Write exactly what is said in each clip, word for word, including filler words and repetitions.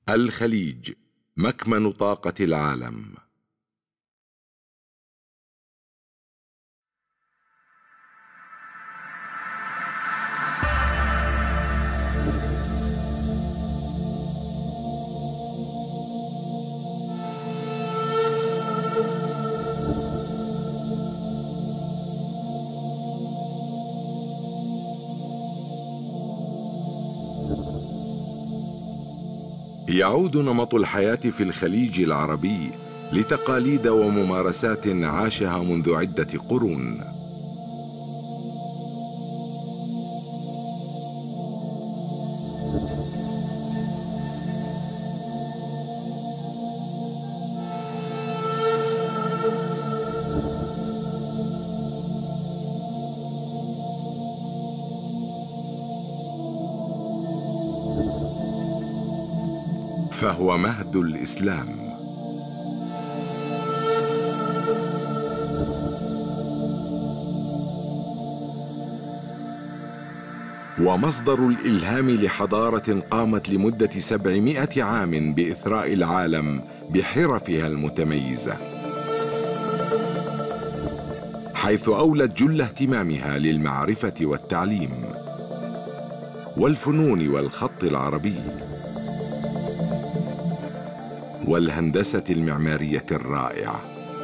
الخليج مكمن طاقة العالم. يعود نمط الحياة في الخليج العربي لتقاليد وممارسات عاشها منذ عدة قرون. فهو مهد الإسلام. ومصدر الإلهام لحضارة قامت لمدة سبعمائة عام بإثراء العالم بحرفها المتميزة، حيث أولت جل اهتمامها للمعرفة والتعليم والفنون والخط العربي والهندسة المعمارية الرائعة.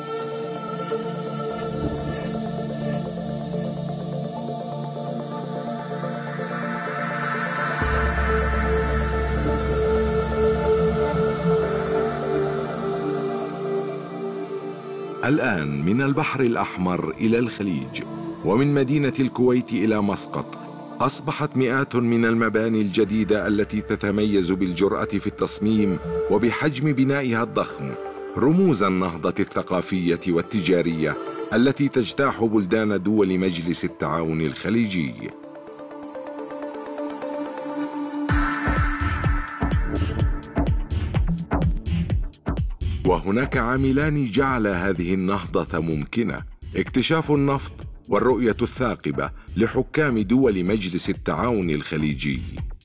الآن من البحر الأحمر إلى الخليج، ومن مدينة الكويت إلى مسقط، أصبحت مئات من المباني الجديدة التي تتميز بالجرأة في التصميم وبحجم بنائها الضخم رموز النهضة الثقافية والتجارية التي تجتاح بلدان دول مجلس التعاون الخليجي. وهناك عاملان جعل هذه النهضة ممكنة: اكتشاف النفط والرؤية الثاقبة لحكام دول مجلس التعاون الخليجي.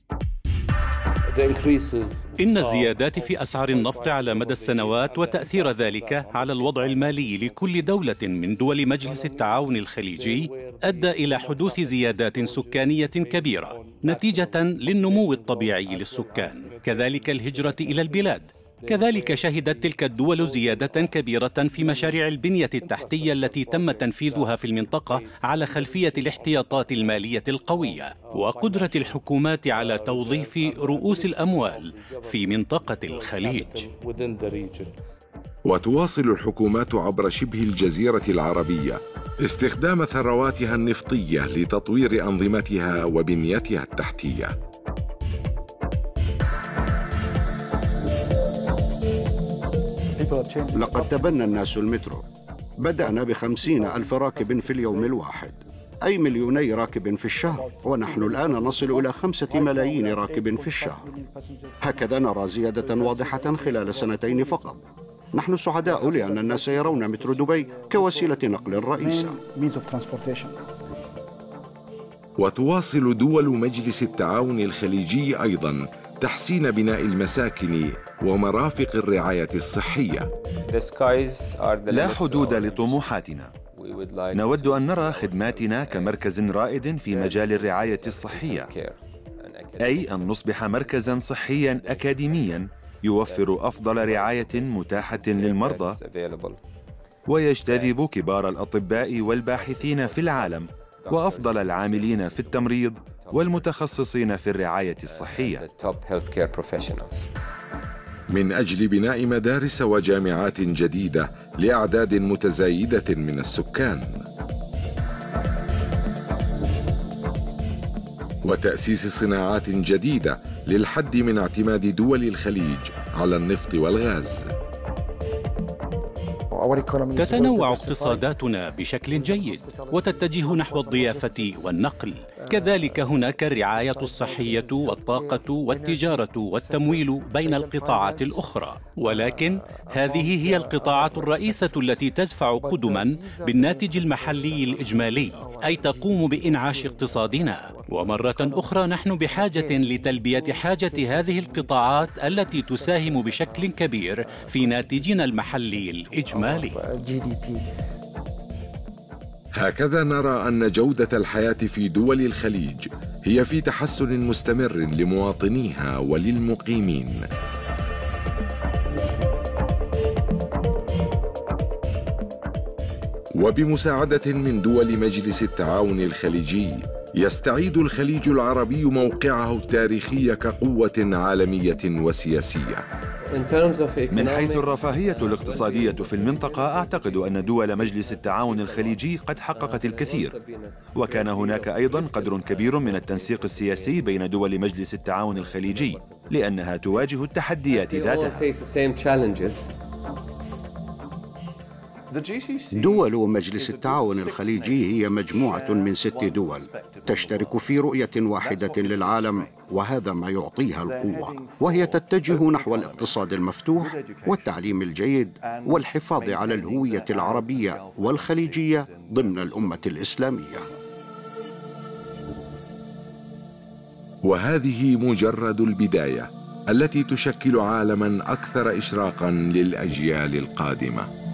إن الزيادات في أسعار النفط على مدى السنوات وتأثير ذلك على الوضع المالي لكل دولة من دول مجلس التعاون الخليجي أدى إلى حدوث زيادات سكانية كبيرة نتيجة للنمو الطبيعي للسكان، كذلك الهجرة إلى البلاد. كذلك شهدت تلك الدول زيادة كبيرة في مشاريع البنية التحتية التي تم تنفيذها في المنطقة على خلفية الاحتياطات المالية القوية وقدرة الحكومات على توظيف رؤوس الأموال في منطقة الخليج. وتواصل الحكومات عبر شبه الجزيرة العربية استخدام ثرواتها النفطية لتطوير أنظمتها وبنيتها التحتية. لقد تبنى الناس المترو. بدأنا بخمسين ألف راكب في اليوم الواحد، أي مليوني راكب في الشهر، ونحن الآن نصل إلى خمسة ملايين راكب في الشهر. هكذا نرى زيادة واضحة خلال سنتين فقط. نحن سعداء لأن الناس يرون مترو دبي كوسيلة نقل رئيسة. وتواصل دول مجلس التعاون الخليجي أيضاً تحسين بناء المساكن ومرافق الرعاية الصحية. لا حدود لطموحاتنا. نود أن نرى خدماتنا كمركز رائد في مجال الرعاية الصحية، أي أن نصبح مركزاً صحياً أكاديمياً يوفر أفضل رعاية متاحة للمرضى ويجتذب كبار الأطباء والباحثين في العالم وأفضل العاملين في التمريض والمتخصصين في الرعاية الصحية، من أجل بناء مدارس وجامعات جديدة لأعداد متزايدة من السكان، وتأسيس صناعات جديدة للحد من اعتماد دول الخليج على النفط والغاز. تتنوع اقتصاداتنا بشكل جيد وتتجه نحو الضيافة والنقل، كذلك هناك الرعاية الصحية والطاقة والتجارة والتمويل بين القطاعات الأخرى، ولكن هذه هي القطاعات الرئيسة التي تدفع قدما بالناتج المحلي الإجمالي، أي تقوم بإنعاش اقتصادنا. ومرة أخرى نحن بحاجة لتلبية حاجة هذه القطاعات التي تساهم بشكل كبير في ناتجنا المحلي الإجمالي. هكذا نرى أن جودة الحياة في دول الخليج هي في تحسن مستمر لمواطنيها وللمقيمين. وبمساعدة من دول مجلس التعاون الخليجي يستعيد الخليج العربي موقعه التاريخي كقوة عالمية وسياسية. من حيث الرفاهية الاقتصادية في المنطقة، أعتقد أن دول مجلس التعاون الخليجي قد حققت الكثير، وكان هناك أيضا قدر كبير من التنسيق السياسي بين دول مجلس التعاون الخليجي، لأنها تواجه التحديات ذاتها. دول مجلس التعاون الخليجي هي مجموعة من ست دول تشترك في رؤية واحدة للعالم، وهذا ما يعطيها القوة، وهي تتجه نحو الاقتصاد المفتوح والتعليم الجيد والحفاظ على الهوية العربية والخليجية ضمن الأمة الإسلامية. وهذه مجرد البداية التي تشكل عالماً أكثر إشراقاً للأجيال القادمة.